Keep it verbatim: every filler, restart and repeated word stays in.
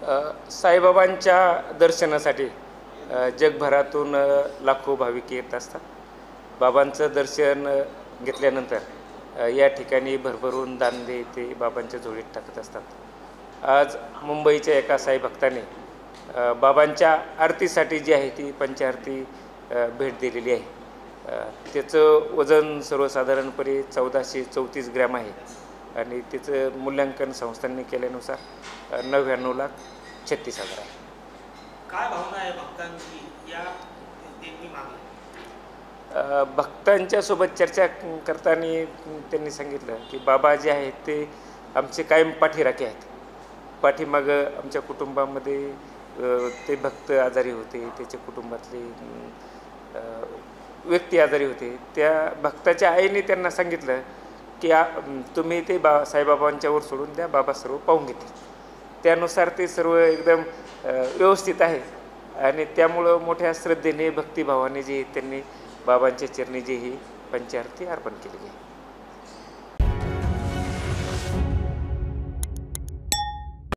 साईबाबांच्या दर्शनासाठी जगभरातून लाखो भाविक येत असतात। बाबांचं दर्शन घेतल्यानंतर या ठिकाणी भरभरून दानदे ते बाबांच्या झोळीत टाकत असतात। आज मुंबईच्या एका साई भक्ताने बाबांच्या आरतीसाठी जी आहे ती पंचारती भेट दिलेली आहे। त्याचं वजन सर्वसाधारणपणे चौदाशे चौतीस ग्रॅम आहे आणि त्याचं मूल्यांकन संस्थांनी केल्यानुसार नव्याण्णव लाख छत्तीस हजार आहे। काय भावना आहे भक्तांची या देणगी मागे? भक्तांच्या सोबत चर्चा करताना त्यांनी सांगितलं की बाबा जे आहेत ते आमचे कायम पाठीराखे आहेत। पाठीमागं आमच्या कुटुंबामध्ये ते भक्त आजारी होते, त्याच्या कुटुंबातले व्यक्ती आजारी होते। त्या भक्ताच्या आईने त्यांना सांगितलं की तुम्ही ते बा साईबाबांच्यावर सोडून द्या, बाबा सर्व पाहून घेतील। त्यानुसार ते सर्व एकदम व्यवस्थित आहे आणि त्यामुळं मोठ्या श्रद्धेने भक्तिभावाने जे त्यांनी बाबांच्या चरणी जे ही पंचारती अर्पण केली आहे।